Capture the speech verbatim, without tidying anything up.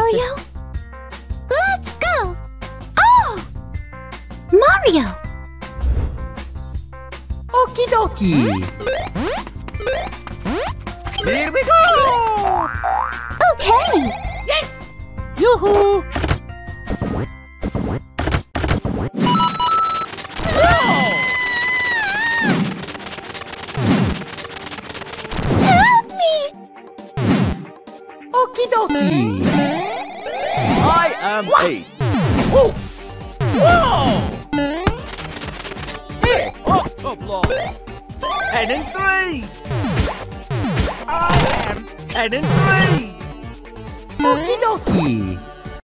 Mario? Let's go! Oh! Mario! Okie dokie! Here we go! Okay! Yes! Yoo-hoo! Help me! Okie dokie! I am eight. Whoa! Whoa! Here, Octoblog. Ten and three. I am ten and three. Okie dokie!